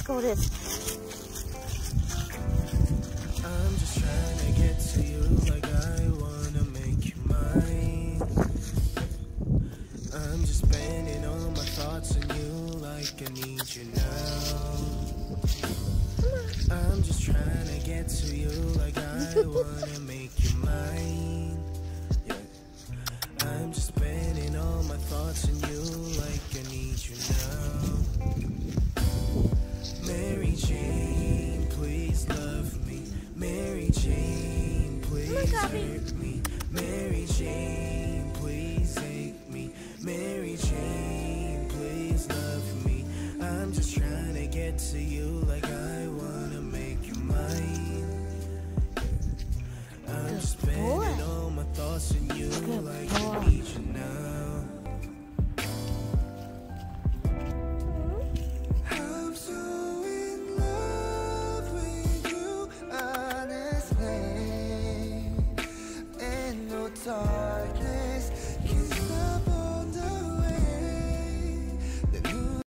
go this. I'm just trying to get to you like I wanna make you mine. I'm just spending all my thoughts on you like I need you now. I'm just trying to get to you like I wanna make you mine. Yeah. I'm just spending all my thoughts on you like I need you now. Mary Jane, please love me. Mary Jane, please hurt me. Mary Jane, please hate me. Mary Jane, please love me. I'm just